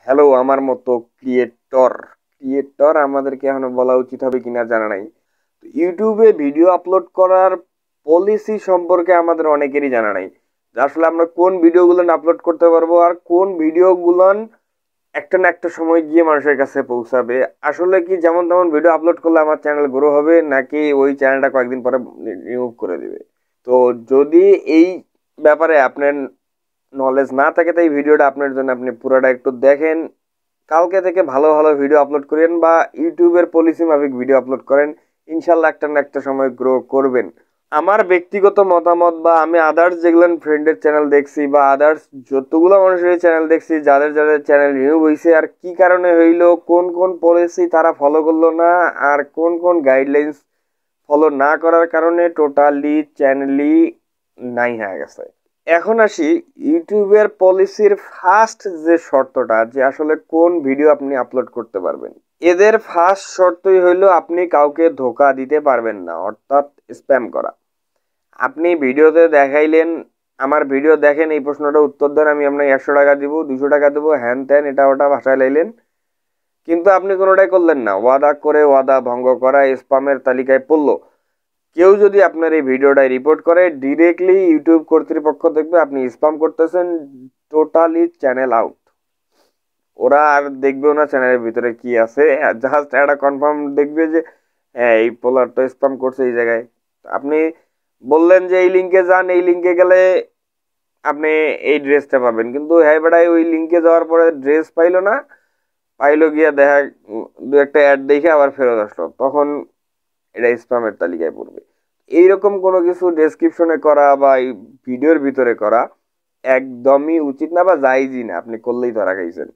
Hello আমার মতো creator আমাদেরকে এখন বলা উচিত হবে কিনা জানা নাই। ইউটিউবে ভিডিও আপলোড করার পলিসি সম্পর্কে আমাদের অনেকেরই জানা নাই, যে আসলে আমরা কোন ভিডিওগুলো আপলোড করতে পারবো আর কোন ভিডিওগুলো একটা না একটা সময় গিয়ে মানুষের কাছে পৌঁছাবে। আসলে কি যেমন তেমন ভিডিও আপলোড করলে আমার চ্যানেল গ্রো হবে, নাকি ওই চ্যানেলটা কয়েকদিন পরে রিমুভ করে দিবে? তো যদি এই ব্যাপারে আপনার নলেজ না থাকে, তাই ভিডিওটা আপনার জন্য, আপনি পুরোটা একটু দেখেন। কালকে থেকে ভালো ভালো ভিডিও আপলোড করেন বা ইউটিউবের পলিসি মাফিক ভিডিও আপলোড করেন, ইনশাল্লাহ একটা না একটা সময় গ্রো করবেন। আমার ব্যক্তিগত মতামত বা আমি আদার্স যেগুলো ফ্রেন্ডের চ্যানেল দেখছি বা আদার্স যতগুলো মানুষের চ্যানেল দেখছি, যাদের যাদের চ্যানেল রিভিউ হয়েছে আর কি কারণে হইলো, কোন কোন পলিসি তারা ফলো করলো না, আর কোন কোন গাইডলাইন্স ফলো না করার কারণে টোটালি চ্যানেলই নাই হয়ে গেছে। এখন আসি ইউটিউবের পলিসির ফার্স্ট যে শর্তটা, যে আসলে কোন ভিডিও আপনি আপলোড করতে পারবেন। এদের ফার্স্ট শর্তই হইলো আপনি কাউকে ধোকা দিতে পারবেন না, অর্থাৎ স্প্যাম করা। আপনি ভিডিওতে দেখাইলেন আমার ভিডিও দেখেন, এই প্রশ্নটা উত্তর দেন, আমি আপনাকে 100 টাকা দিব, 200 টাকা দেবো, হ্যান ত্যান এটা ওটা ভাষায় লাইলেন, কিন্তু আপনি কোনোটাই করলেন না। ওয়াদা করে ওয়াদা ভঙ্গ করা স্প্যামের তালিকায় পড়লো। কেউ যদি আপনার এই ভিডিওটাই রিপোর্ট করে, ডিরেক্টলি ইউটিউব কর্তৃপক্ষ দেখবে আপনি স্প্যাম করতেছেন, টোটালি চ্যানেল আউট। ওরা আর দেখবেও না চ্যানেলের ভিতরে কি আছে, জাস্ট একটা কনফার্ম দেখবে যে হ্যাঁ এই পোলার তো স্প্যাম করছে এই জায়গায়। আপনি বললেন যে এই লিঙ্কে যান, এই লিঙ্কে গেলে আপনি এই ড্রেসটা পাবেন, কিন্তু হ্যাঁ বেড়াই ওই লিঙ্কে যাওয়ার পরে ড্রেস পাইলো না, পাইলো গিয়া দেখা দু একটা অ্যাড দেখে আবার ফেরত আসলো, তখন এটা স্প্যামের তালিকায় পড়বে। এইরকম কোনো কিছু ডেসক্রিপশনে করা বা এই ভিডিওর ভিতরে করা একদমই উচিত না বা জায়েজই না, আপনি করলেই ধরা খাইছেন।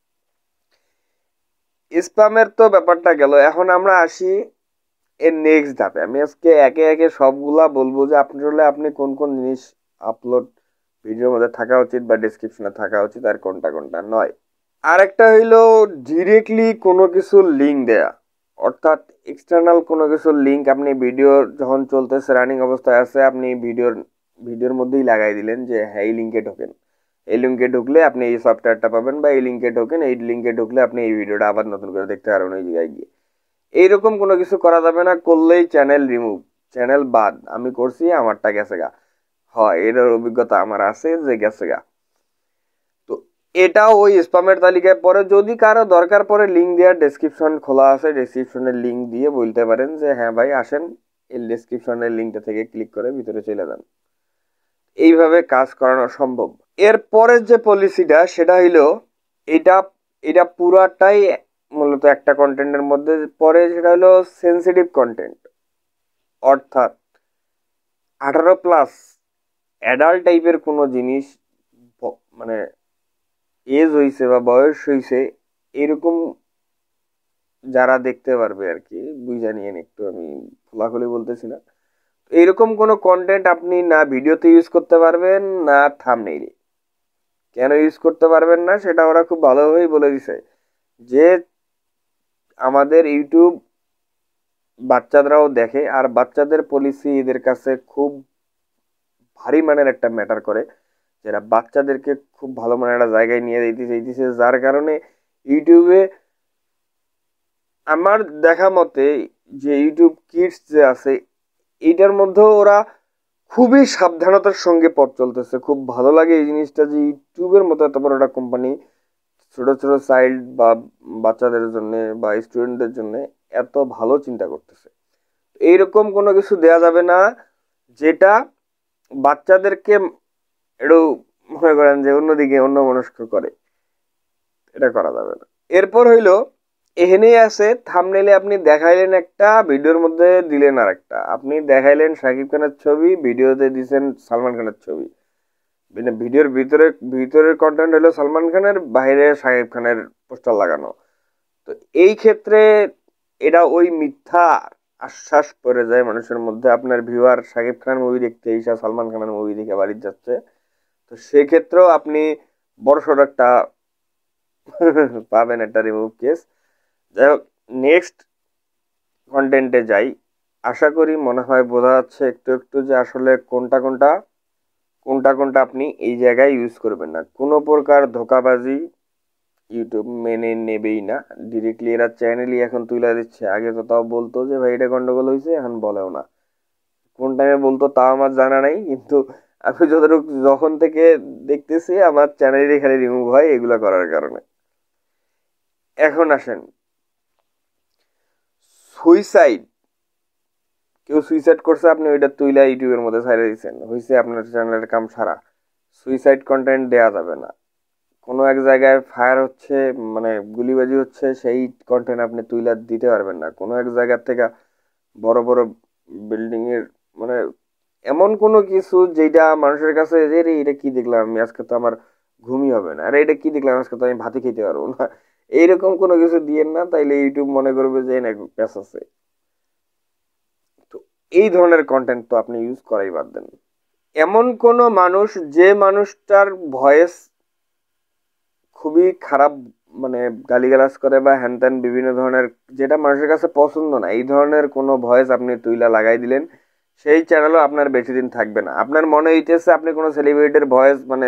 স্প্যামের তো ব্যাপারটা গেল, এখন আমরা আসি এর নেক্সট ধাপে। আমি আজকে একে একে সবগুলা বলবো যে আপনি কোন কোন জিনিস আপলোড ভিডিওর মধ্যে থাকা উচিত বা ডেসক্রিপশনে থাকা উচিত আর কোনটা কোনটা নয়। আর একটা হইলো ডিরেক্টলি কোনো কিছুর লিঙ্ক দেয়া, অর্থাৎ এক্সটার্নাল কোনো কিছুর লিঙ্ক আপনি ভিডিও যখন চলতেছে রানিং অবস্থায় আছে, আপনি ভিডিওর মধ্যেই লাগাই দিলেন যে হ্যাঁ এই লিঙ্কে ঢোকেন, এই লিঙ্কে ঢুকলে আপনি এই সফটওয়্যারটা পাবেন, বা এই লিঙ্কে ঢোকেন, এই লিঙ্কে ঢুকলে আপনি এই ভিডিওটা আবার নতুন করে দেখতে পারবেন ওই জায়গায় গিয়ে। এইরকম কোনো কিছু করা যাবে না, করলেই চ্যানেল রিমুভ, চ্যানেল বাদ। আমি করছি, আমারটা গেছে গা, হয় এটার অভিজ্ঞতা আমার আছে যে গেছে গা। তো এটাও ওই স্প্যামের তালিকায় পড়ে। যদি কারো দরকার পড়ে লিঙ্ক দেওয়ার, ডেসক্রিপশন খোলা আছে, ডেসক্রিপশনের লিঙ্ক দিয়ে বলতে পারেন যে হ্যাঁ ভাই আসেন, এই ডেসক্রিপশনের লিঙ্কটা থেকে ক্লিক করে ভিতরে চলে যান। এইভাবে কাজ করানো সম্ভব। এর পরের যে পলিসিটা সেটা হইলো, এটা এটা পুরাটাই মূলত একটা কন্টেন্টের মধ্যে পড়ে, সেটা হলো সেন্সিটিভ কন্টেন্ট, অর্থাৎ 18+ অ্যাডাল্ট টাইপের কোনো জিনিস, মানে এজ হইছে বা বয়স হইছে এরকম যারা দেখতে পারবে আর কি, বুঝা নিয়েন একটু, আমি খোলাখুলি বলতেছি না। এইরকম কোনো কন্টেন্ট আপনি না ভিডিওতে ইউজ করতে পারবেন না থাম্বনেইলে। কেন ইউজ করতে পারবেন না সেটা ওরা খুব ভালোভাবেই বলে দিছে, যে আমাদের ইউটিউব বাচ্চাদেরও দেখে, আর বাচ্চাদের পলিসি এদের কাছে খুব ভারী মানের একটা ম্যাটার করে, যেটা বাচ্চাদেরকে খুব ভালো মানের একটা জায়গায় নিয়ে দিতেছে, যার কারণে ইউটিউবে আমার দেখা মতে যে ইউটিউব কিডস যে আছে, এইটার মধ্যেও ওরা খুবই সাবধানতার সঙ্গে পথ চলতেছে। খুব ভালো লাগে এই জিনিসটা, যে ইউটিউবের মতো এত বড় একটা কোম্পানি ছোট ছোট চাইল্ড বা বাচ্চাদের জন্য বা স্টুডেন্টদের জন্য এত ভালো চিন্তা করতেছে। এইরকম কোনো কিছু দেয়া যাবে না যেটা বাচ্চাদেরকে একটু মনে করেন যে অন্যদিকে অন্য মনস্ক করে, এটা করা যাবে না। এরপর হইলো, এখানেই আছে থাম্বনেইলে আপনি দেখাইলেন একটা, ভিডিওর মধ্যে দিলেন আর একটা। আপনি দেখাইলেন শাকিব খানের ছবি, ভিডিওতে দিছেন সালমান খানের ছবি, মানে ভিডিওর ভিতরের কন্টেন্ট হলো সালমান খানের, বাইরে শাকিব খানের পোস্টার লাগানো। তো এই ক্ষেত্রে এটা ওই মিথ্যা আশ্বাস পড়ে যায় মানুষের মধ্যে, আপনার ভিউয়ার শাকিব খানের মুভি দেখতে এসে সালমান খানের মুভি দেখে বাড়ি যাচ্ছে। তো সেক্ষেত্রেও আপনি বড়সড় একটা পাবেন একটা রিমুভ কেস। যাই হোক, নেক্সট কন্টেন্টে যাই। আশা করি মনে হয় বোঝা যাচ্ছে একটু একটু যে আসলে কোনটা আপনি এই জায়গায় ইউজ করবেন না। কোনো প্রকার ধোকাবাজি ইউটিউব মেনে নেবেই না, ডিরেক্টলি এরা চ্যানেলই এখন তুলে দিচ্ছে। আগে তো তাও বলতো যে ভাই এটা গন্ডগোল হয়েছে, এখন বলেও না। কোন টাইমে বলতো তাও আমার জানা নাই, কিন্তু আমি যতটুকু যখন থেকে দেখতেছি আমার চ্যানেলই খালি রিমুভ হয় এগুলা করার কারণে। এখন আসেন সুইসাইড, কেউ সুইসাইড করছে, আপনি ওইটা তুইলা ইউটিউবের মধ্যে ছাইড়া দিচ্ছেন, হয়েছে আপনার চ্যানেলের কাম সারা। সুইসাইড কন্টেন্ট দেয়া যাবে না। কোনো এক জায়গায় ফায়ার হচ্ছে, মানে গুলিবাজি হচ্ছে, সেই কন্টেন্ট আপনি তুইলা দিতে পারবেন না। কোনো এক জায়গার থেকে বড় বড় বিল্ডিং এর, মানে এমন কোনো কিছু যেটা মানুষের কাছে যে রে এটা কি দেখলাম আমি, আজকে তো আমার ঘুমই হবে না, আরে এটা কি দেখলাম আজকে তো আমি ভাতই খেতে পারবো না, এইরকম কোনো কিছু দিয়েন না, তাইলে ইউটিউব মনে করবে যে না প্যাচ আছে। তো এই ধরনের কন্টেন্ট তো আপনি ইউজ করাই বাদ দেন। এমন কোনো মানুষ যে মানুষটার ভয়েস খুবই খারাপ, মানে গালিগালাজ করে বা হ্যান ত্যান বিভিন্ন ধরনের, যেটা মানুষের কাছে পছন্দ না, এই ধরনের কোনো ভয়েস আপনি তুইলা লাগাই দিলেন, সেই চ্যানেলও আপনার বেশি দিন থাকবে না। আপনার মনে হইতেছে আপনি কোনো সেলিব্রিটির ভয়েস, মানে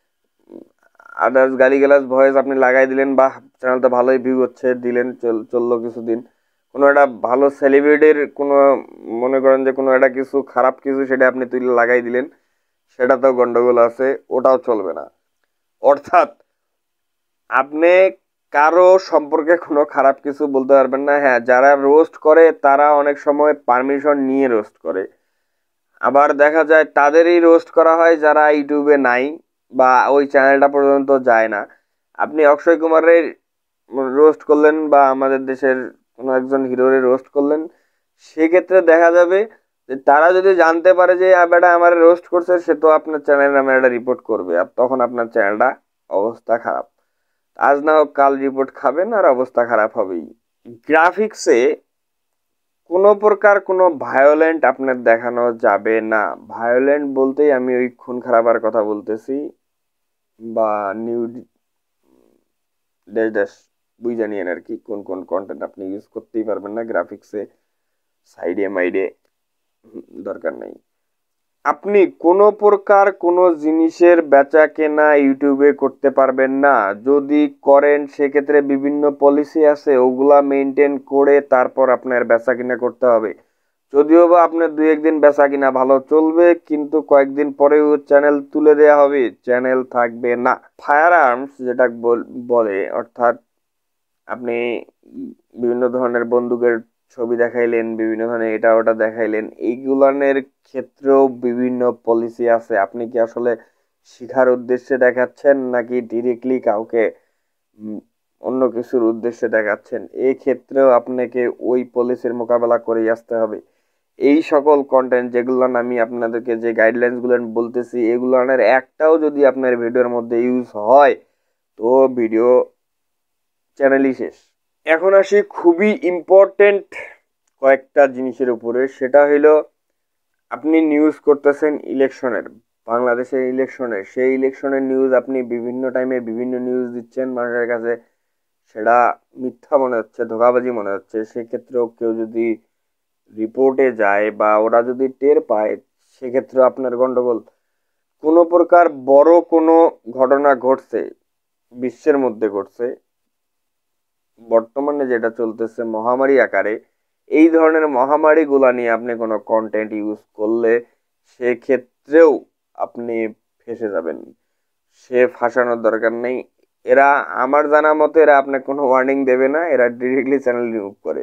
আদার্স গালিগালাজ ভয়েস আপনি লাগাই দিলেন, বা চ্যানেলটা ভালোই ভিউ হচ্ছে, দিলেন, চললো কিছুদিন। কোনো একটা ভালো সেলিব্রিটির কোনো, মনে করেন যে কোনো একটা কিছু খারাপ কিছু, সেটা আপনি তুলে লাগাই দিলেন, সেটা তো গন্ডগোল আছে, ওটাও চলবে না। অর্থাৎ আপনি কারো সম্পর্কে কোনো খারাপ কিছু বলতে পারবেন না। হ্যাঁ, যারা রোস্ট করে তারা অনেক সময় পারমিশন নিয়ে রোস্ট করে, আবার দেখা যায় তাদেরই রোস্ট করা হয় যারা ইউটিউবে নাই বা ওই চ্যানেলটা পর্যন্ত যায় না। আপনি অক্ষয় কুমারের রোস্ট করলেন বা আমাদের দেশের কোনো একজন হিরোর রোস্ট করলেন, সেক্ষেত্রে দেখা যাবে যে তারা যদি জানতে পারে যে বেটা আমার রোস্ট করছে, সে তো আপনার চ্যানেল নামে একটা রিপোর্ট করবে, আর তখন আপনার চ্যানেলটা অবস্থা খারাপ। আজ না হোক কাল রিপোর্ট খাবেন, আর অবস্থা খারাপ হবেই। গ্রাফিক্সে কোনো প্রকার কোনো ভায়োলেন্ট আপনার দেখানো যাবে না। ভায়োলেন্ট বলতেই আমি ওই খুন খারাপের কথা বলতেছি, বা নিউড ড্যাশ ড্যাশ বুঝা নিয়েন আর কি, কোন কোন কন্টেন্ট আপনি ইউজ করতেই পারবেন না গ্রাফিক্সে, সাইডে মাইডে দরকার নেই। আপনি কোনো প্রকার কোনো জিনিসের বেচা কেনা ইউটিউবে করতে পারবেন না। যদি করেন সেক্ষেত্রে বিভিন্ন পলিসি আছে, ওগুলা মেনটেন করে তারপর আপনার বেচা কিনা করতে হবে। যদিও বা আপনার দুই একদিন বেচা কিনা ভালো চলবে, কিন্তু কয়েকদিন পরেও চ্যানেল তুলে দেয়া হবে, চ্যানেল থাকবে না। ফায়ার আর্মস যেটা বলে, অর্থাৎ আপনি বিভিন্ন ধরনের বন্দুকের ছবি দেখাইলেন, বিভিন্ন ধরনের এটা ওটা দেখাইলেন, এইগুলানের ক্ষেত্রেও বিভিন্ন পলিসি আছে। আপনি কি আসলে শিখার উদ্দেশ্যে দেখাচ্ছেন নাকি ডিরেক্টলি কাউকে অন্য কিছুর উদ্দেশ্যে দেখাচ্ছেন, এই ক্ষেত্রেও আপনাকে ওই পলিসির মোকাবেলা করেই আসতে হবে। এই সকল কন্টেন্ট যেগুলো আমি আপনাদেরকে যে গাইডলাইন্স গুলো বলতেছি, এগুলোর একটাও যদি আপনার ভিডিওর মধ্যে ইউজ হয়, তো ভিডিও চ্যানেলই শেষ। এখন আসি খুবই ইম্পর্টেন্ট কয়েকটা জিনিসের উপরে, সেটা হইলো আপনি নিউজ করতেছেন ইলেকশনের, বাংলাদেশের ইলেকশনের, সেই ইলেকশনের নিউজ আপনি বিভিন্ন টাইমে বিভিন্ন নিউজ দিচ্ছেন মানুষের কাছে, সেটা মিথ্যা মনে হচ্ছে, ধোঁকাবাজি মনে হচ্ছে, সেক্ষেত্রেও কেউ যদি রিপোর্টে যায় বা ওরা যদি টের পায়, সেক্ষেত্রে আপনার গন্ডগোল। কোনো প্রকার বড় কোনো ঘটনা ঘটছে, বিশ্বের মধ্যে ঘটছে, বর্তমানে যেটা চলতেছে মহামারী আকারে, এই ধরনের মহামারী গুলা নিয়ে আপনি কোনো কন্টেন্ট ইউজ করলে সেক্ষেত্রেও আপনি ফেসে যাবেন। সে ফাঁসানোর দরকার নেই। এরা আমার জানা মতে এরা আপনাকে কোনো ওয়ার্নিং দেবে না, এরা ডিরেক্টলি চ্যানেল রিমুভ করে।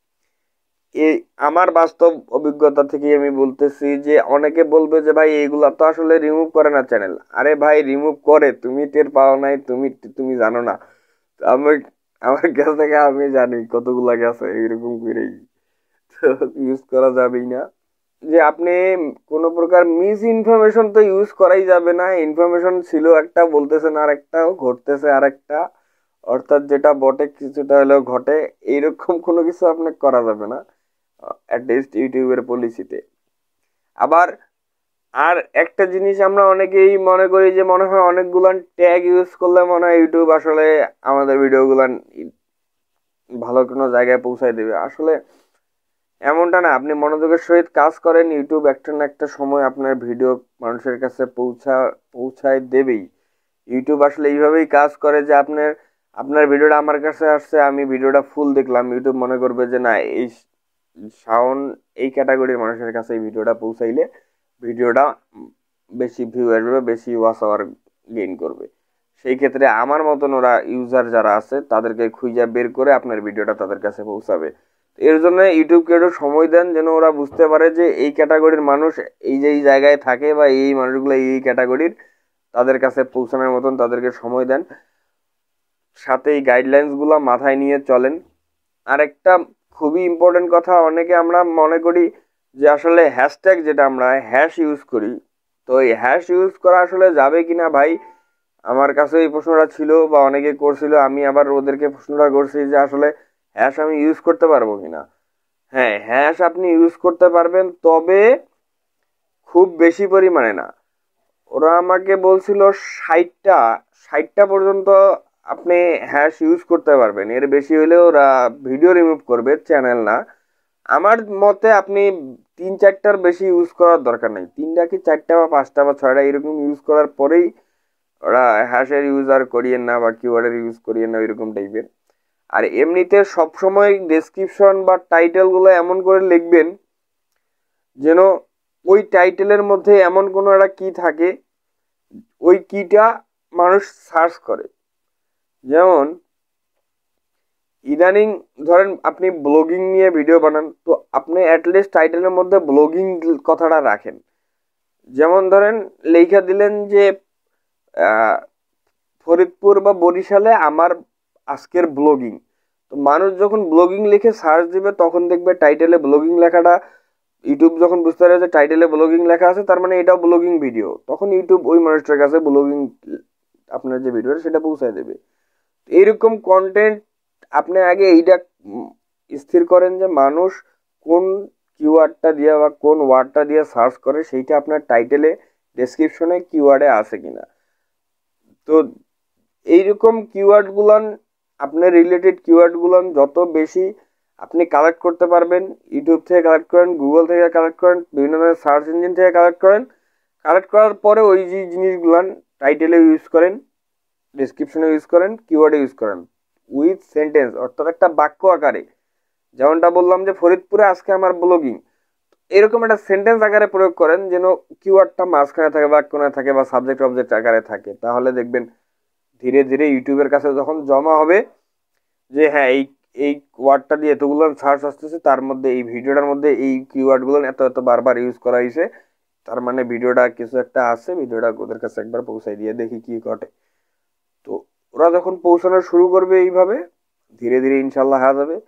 এই আমার বাস্তব অভিজ্ঞতা থেকে আমি বলতেছি যে অনেকে বলবে যে ভাই এইগুলা তো আসলে রিমুভ করে না চ্যানেল। আরে ভাই রিমুভ করে, তুমি টের পাও নাই, তুমি তুমি জানো না। আমি আমার কাছ থেকে আমি জানি কতগুলা গেছে এইরকম করেই, তো ইউজ করা যাবেই না। যে আপনি কোনো প্রকার মিস ইনফরমেশন তো ইউজ করাই যাবে না। ইনফরমেশন ছিল একটা, বলতেছেন আর একটা, ঘটতেছে আর একটা, অর্থাৎ যেটা বটে কিছুটা হলেও ঘটে, এইরকম কোনো কিছু আপনাকে করা যাবে না অ্যাটলিস্ট ইউটিউবের পলিসিতে। আবার আর একটা জিনিস আমরা অনেকেই মনে করি যে মনে হয় অনেকগুলান ট্যাগ ইউজ করলে মনে হয় ইউটিউব আসলে আমাদের ভিডিওগুলান ভালো কোনো জায়গায় পৌঁছায় দেবে। আসলে এমনটা না, আপনি মনোযোগের সহিত কাজ করেন, ইউটিউব একটা না একটা সময় আপনার ভিডিও মানুষের কাছে পৌঁছায় দেবেই। ইউটিউব আসলে এইভাবেই কাজ করে যে আপনার ভিডিওটা আমার কাছে আসছে, আমি ভিডিওটা ফুল দেখলাম, ইউটিউব মনে করবে যে না এই সাউন্ড এই ক্যাটাগরির মানুষের কাছে এই ভিডিওটা পৌঁছাইলে ভিডিওটা বেশি ভিউ আসবে, বেশি ওয়াচ আওয়ার গেইন করবে। সেই ক্ষেত্রে আমার মতন ওরা ইউজার যারা আছে তাদেরকে খুঁজে বের করে আপনার ভিডিওটা তাদের কাছে পৌঁছাবে। এর জন্য ইউটিউবকে একটু সময় দেন যেন ওরা বুঝতে পারে যে এই ক্যাটাগরির মানুষ এই যে এই জায়গায় থাকে বা এই মানুষগুলো এই ক্যাটাগরির, তাদের কাছে পৌঁছানোর মতন তাদেরকে সময় দেন, সাথে এই গাইডলাইন্সগুলো মাথায় নিয়ে চলেন। আরেকটা খুবই ইম্পর্টেন্ট কথা, অনেকে আমরা মনে করি যে আসলে হ্যাশট্যাগ যেটা আমরা হ্যাশ ইউজ করি, তো এই হ্যাশ ইউজ করা আসলে যাবে কিনা ভাই, আমার কাছে এই প্রশ্নটা ছিল বা অনেকে করছিল, আমি আবার ওদেরকে প্রশ্নটা করছি যে আসলে হ্যাশ আমি ইউজ করতে পারবো কিনা। হ্যাঁ, হ্যাশ আপনি ইউজ করতে পারবেন, তবে খুব বেশি পরিমাণে না। ওরা আমাকে বলছিল 60টা পর্যন্ত আপনি হ্যাশ ইউজ করতে পারবেন, এর বেশি হলে ওরা ভিডিও রিমুভ করবে, চ্যানেল না। আমার মতে আপনি 3-4টার বেশি ইউজ করার দরকার নেই, 3টা কি 4টা বা 5টা বা 6টা এরকম ইউজ করার পরেই ওরা হ্যাশের ইউজার করিয়েন না বা কিওয়ার্ডের ইউজ করিয়েন না এরকম টাইপের। আর এমনিতে সবসময় ডেসক্রিপশন বা টাইটেলগুলো এমন করে লিখবেন যেন ওই টাইটেলের মধ্যে এমন কোনো একটা কি থাকে, ওই কিটা মানুষ সার্চ করে। যেমন ইদানিং ধরেন আপনি ব্লগিং নিয়ে ভিডিও বানান, তো আপনি অ্যাটলিস্ট টাইটেলের মধ্যে ব্লগিং কথাটা রাখেন। যেমন ধরেন লেখা দিলেন যে ফরিদপুর বা বরিশালে আমার আজকের ব্লগিং, তো মানুষ যখন ব্লগিং লিখে সার্চ দিবে তখন দেখবে টাইটেলে ব্লগিং লেখাটা, ইউটিউব যখন বুঝতে পারে যে টাইটেলে ব্লগিং লেখা আছে তার মানে এটাও ব্লগিং ভিডিও, তখন ইউটিউব ওই মানুষটার কাছে ব্লগিং আপনার যে ভিডিওটা সেটা পৌঁছায় দেবে। এইরকম কন্টেন্ট আপনি আগে এইটা স্থির করেন যে মানুষ কোন কিওয়ার্ডটা দিয়ে বা কোন ওয়ার্ডটা দিয়ে সার্চ করে, সেইটা আপনার টাইটেলে ডেসক্রিপশনে কিওয়ার্ডে আছে কিনা। তো এইরকম কিওয়ার্ডগুলান আপনার রিলেটেড কিওয়ার্ডগুলান যত বেশি আপনি কালেক্ট করতে পারবেন, ইউটিউব থেকে কালেক্ট করেন, গুগল থেকে কালেক্ট করেন, বিভিন্ন ধরনের সার্চ ইঞ্জিন থেকে কালেক্ট করেন, কালেক্ট করার পরে ওই যে জিনিসগুলান টাইটেলে ইউজ করেন, ডিসক্রিপশনে ইউজ করেন, কিওয়ার্ডে ইউজ করেন উইথ সেন্টেন্স, অর্থাৎ একটা বাক্য আকারে। যেমনটা বললাম যে ফরিদপুরে আজকে আমার ব্লগিং, এরকম একটা সেন্টেন্স আকারে প্রয়োগ করেন যেন কিওয়ার্ডটা মাঝখানে থাকে বা কোণে থাকে বা সাবজেক্ট অবজেক্ট আকারে থাকে। তাহলে দেখবেন ধীরে ধীরে ইউটিউবের কাছে যখন জমা হবে যে হ্যাঁ এই এই ওয়ার্ডটা দিয়ে এতগুলো সার্চ আসতেছে, তার মধ্যে এই ভিডিওটার মধ্যে এই কিওয়ার্ডগুলো এত এত বারবার ইউজ করা হয়েছে, তার মানে ভিডিওটা কিছু একটা আছে, ভিডিওটা ওদের কাছে একবার পৌঁছাই দিয়ে দেখি কি ঘটে। তো ওরা যখন পৌঁছানো শুরু করবে এইভাবে ধীরে ধীরে ইনশাল্লাহ হয়ে যাবে।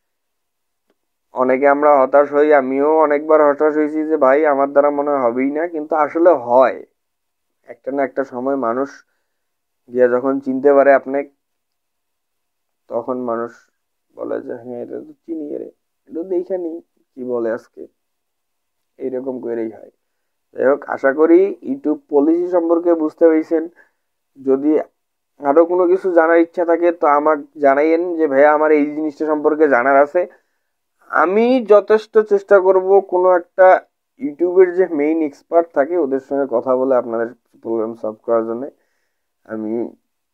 অনেকে আমরা হতাশ হই, আমিও অনেকবার হতাশ হয়েছি যে ভাই আমার দ্বারা মনে হবেই না, কিন্তু আসলে হয়। একটা না একটা সময় মানুষ গিয়ে যখন চিনতে পারে আপনি, তখন মানুষ বলে যে হ্যাঁ এটা তো চিনি, রে এটা দেখে নি কি বলে আজকে, এইরকম করেই হয়। যাই হোক, আশা করি ইউটিউব পলিসি সম্পর্কে বুঝতে পেরেছেন। যদি আরো কোনো কিছু জানার ইচ্ছা থাকে তো আমাকে জানাইয়েন যে ভাইয়া আমার এই জিনিসটা সম্পর্কে জানার আছে। আমি যথেষ্ট চেষ্টা করব কোনো একটা ইউটিউবের যে মেইন এক্সপার্ট থাকে ওদের সঙ্গে কথা বলে আপনাদের প্রবলেম সলভ করার জন্য। আমি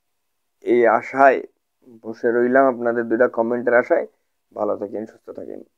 এই আশায় বসে রইলাম, আপনাদের 2টা কমেন্টের আশায়। ভালো থাকেন, সুস্থ থাকেন।